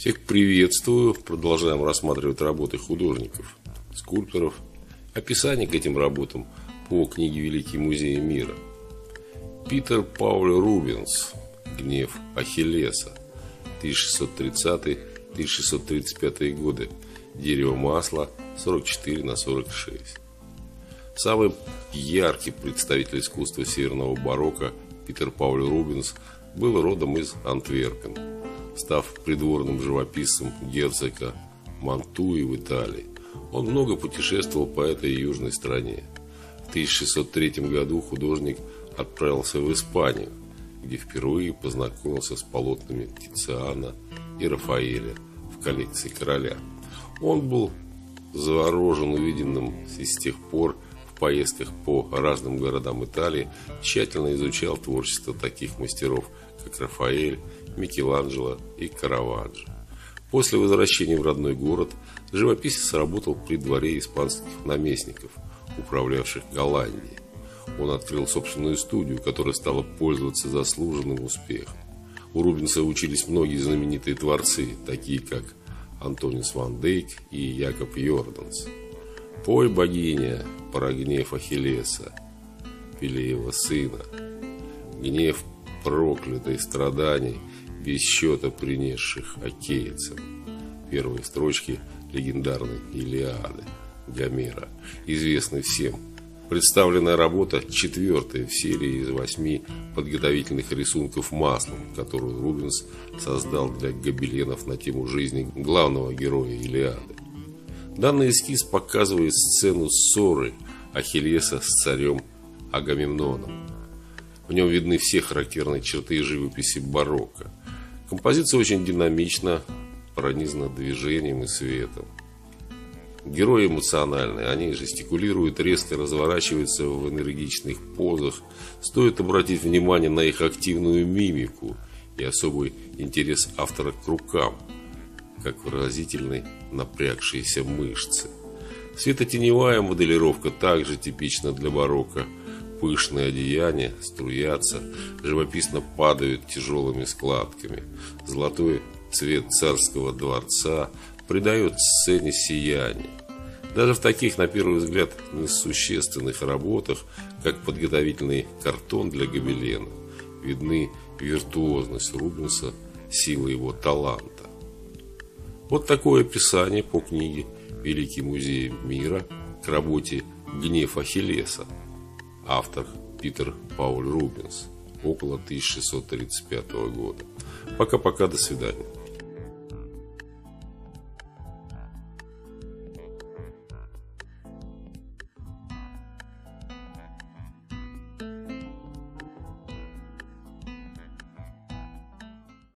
Всех приветствую. Продолжаем рассматривать работы художников, скульпторов. Описание к этим работам по книге «Великие музеи мира». Питер Пауль Рубенс. «Гнев Ахиллеса». 1630-1635 годы. Дерево масла 44×46. Самый яркий представитель искусства северного барокко Питер Пауль Рубенс был родом из Антверпен, став придворным живописцем герцога Мантуи в Италии. Он много путешествовал по этой южной стране. В 1603 году художник отправился в Испанию, где впервые познакомился с полотнами Тициана и Рафаэля в коллекции короля. Он был заворожен увиденным и с тех пор в поездках по разным городам Италии тщательно изучал творчество таких мастеров, как Рафаэль, Микеланджело и Караваджо. После возвращения в родной город живописец работал при дворе испанских наместников, управлявших Голландией. Он открыл собственную студию, которая стала пользоваться заслуженным успехом. У Рубенса учились многие знаменитые творцы, такие как Антонис ван Дейк и Якоб Йорданс. «Пой, богиня, про гнев Ахиллеса, Пелеева сына, гнев проклятый страданий, без счета принесших акейцам». Первые строчки легендарной Илиады Гомера, известны всем. Представленная работа четвертая в серии из 8 подготовительных рисунков маслом, которую Рубенс создал для гобеленов на тему жизни главного героя Илиады. Данный эскиз показывает сцену ссоры Ахиллеса с царем Агамемноном. В нем видны все характерные черты живописи барокко. Композиция очень динамична, пронизана движением и светом. Герои эмоциональные, они жестикулируют, резко разворачиваются в энергичных позах. Стоит обратить внимание на их активную мимику и особый интерес автора к рукам, как выразительной напрягшиеся мышцы. Светотеневая моделировка также типична для барокко. Пышные одеяния струятся, живописно падают тяжелыми складками. Золотой цвет царского дворца придает сцене сияние. Даже в таких, на первый взгляд, несущественных работах, как подготовительный картон для гобелена, видны виртуозность Рубенса, сила его таланта. Вот такое описание по книге «Великие музеи мира» к работе «Гнев Ахиллеса». Автор Питер Пауль Рубенс. Около 1635 года. Пока-пока, до свидания.